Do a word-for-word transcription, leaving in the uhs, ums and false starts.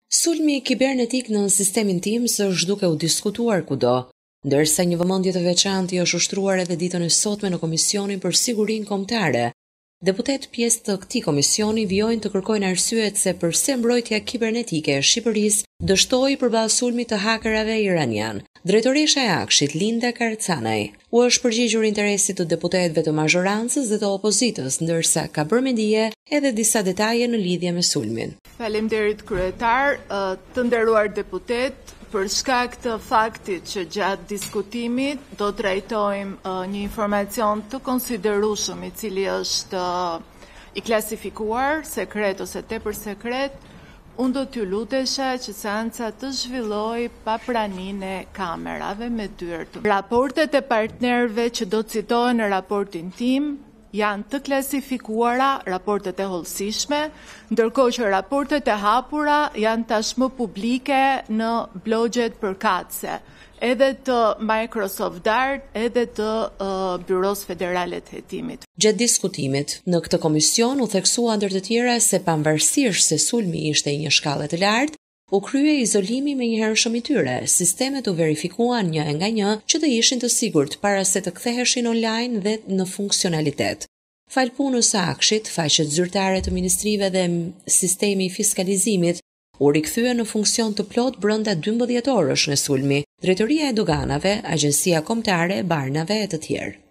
Sulmi kibernetik në sistemin Teams është duke u diskutuar kudo, ndërsa një vëmendje të veçantë është ushtruar edhe ditën e sotme në Komisionin për Sigurinë Kombëtare. Deputet pjesë të këtij komisioni vijojnë të kërkojnë arsyet se përse mbrojtja kibernetike e Shqipërisë dështoi përballë sulmit të hakerave iranian. Drejtoresha e Akshit, Linda Karcanaj, u është përgjigjur interesit të deputetëve të mazhorancës dhe të opozitës, ndërsa ka bërë mendije edhe disa detaje në lidhje me sulmin. Faleminderit kryetar, të nderuar deputet, për shkak të faktit që gjatë diskutimit do të trajtojmë uh, një informacion të konsiderueshëm i cili është uh, i klasifikuar, sekret ose tepër sekret, unë do t'ju lutesha që seanca të zhvilloj pa praninë e kamerave me dyert. Raportet e partnerëve që do të citohen në raportin tim janë të klasifikuara, raportet e hollësishme, ndërkohë që raportet e hapura janë tashmë publike në blogjet përkatëse, edhe të Microsoft Dart, edhe të uh, Byros Federale të Hetimit. Gjatë diskutimit, në këtë komision u theksua ndër të tjera se pavarësisht se sulmi ishte i një shkallë të lartë, u krye izolimi me njëhershëm i tyre, sistemet u verifikuan një nga një që të ishin të sigurt para se të ktheheshin online dhe në funksionalitet. Fal punës së Akshit, faqet zyrtare të ministrive dhe sistemi i fiskalizimit u rikthye në funksion të plot brenda dymbëdhjetë orësh në sulmi, Drejtoria e Doganave, Agjencia Kombëtare e Barnave e të tjerë.